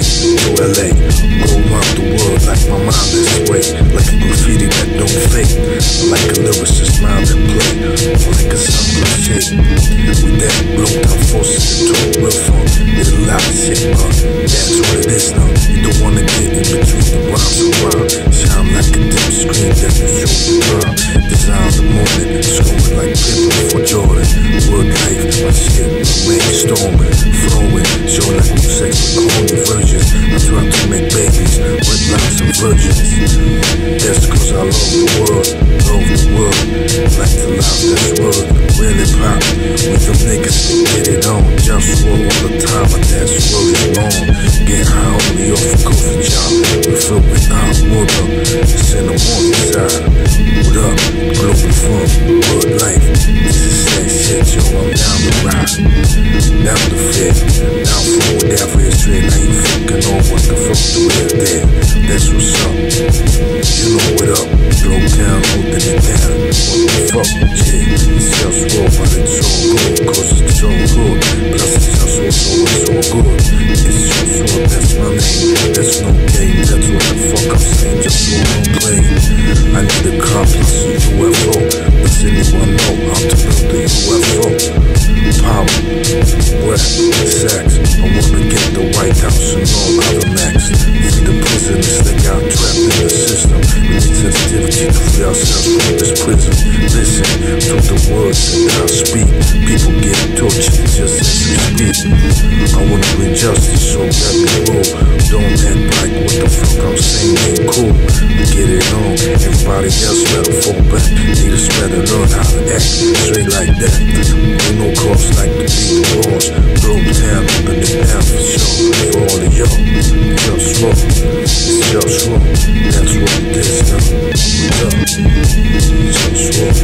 to LA, go around the world like my mind is way, like a graffiti that don't fade, like a lyricist mind that play, or like a sunburst shade. With that Globetown forces to talk real fun, it's a lot of shit, but that's what it is now. You don't wanna get in between the rhymes and rhyme, shine like a dim screen that you show the time. Design the moment, scrolling like Pippen for Jordan. Word life, my shit, rain storming, flowing, show like new sex with corny virgins. I try to make babies with lots of virgins. That's cause I love the world, like the life that's worth, really pop. With them niggas that get it on, JustWar all the time, but that's word is long. Get high only off a coffee job, we fill with hot water, it's in the morning time. What up, Globalfirm, word life, this is that shit, yo, I'm down the ride, down the fit, down for whatever is straight. I ain't fucking on what the fuck do it there, that's what's up, you know what up, Globetown, holding it down, what the fuck, yeah, it's JustWar, but it's all good, cause it's all good, plus it's JustWar, so it's all good, it's JustWar, that's my name, that's no game, that's what the fuck I'm saying, JustWar don't play, I need a car plus a UFO, does anyone know how to build a UFO? Power, wet, sex, I wanna get the White House and all other max, free the prisoners that got trapped in the system, we need sensitivity to free ourselves from this prison. Listen to the words that I speak, people get tortured just as we speak. I wanna bring justice, so let me roll, don't act like what the fuck I'm saying ain't cool. Get it on, everybody else better fall back, leaders better learn how to act straight like that. Ain't no cause like to be the boss, Globetown, open it down for sure, for all of y'all. JustWar, it's JustWar, that's what it is now. What's up?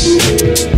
shake.